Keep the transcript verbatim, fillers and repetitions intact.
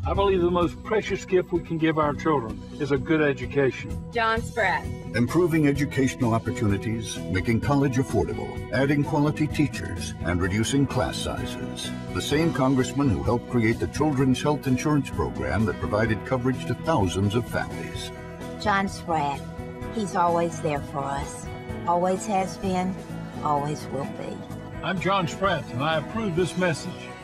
I believe the most precious gift we can give our children is a good education. John Spratt. Improving educational opportunities, making college affordable, adding quality teachers, and reducing class sizes. The same congressman who helped create the Children's Health Insurance Program that provided coverage to thousands of families. John Spratt. He's always there for us. Always has been, always will be. I'm John Spratt, and I approve this message.